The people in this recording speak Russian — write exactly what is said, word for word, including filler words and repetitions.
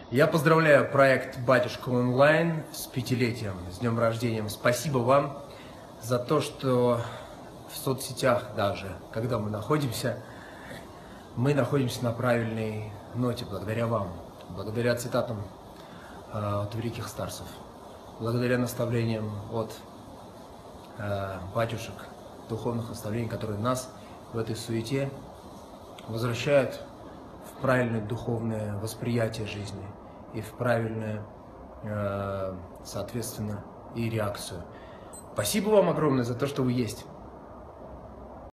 Я поздравляю проект «Батюшка онлайн» с пятилетием, с днем рождения. Спасибо вам за то, что в соцсетях даже, когда мы находимся, мы находимся на правильной ноте благодаря вам, благодаря цитатам э, от великих старцев, благодаря наставлениям от э, батюшек, духовных наставлений, которые нас в этой суете возвращают в правильное духовное восприятие жизни и в правильную, э, соответственно, и реакцию. Спасибо вам огромное за то, что вы есть.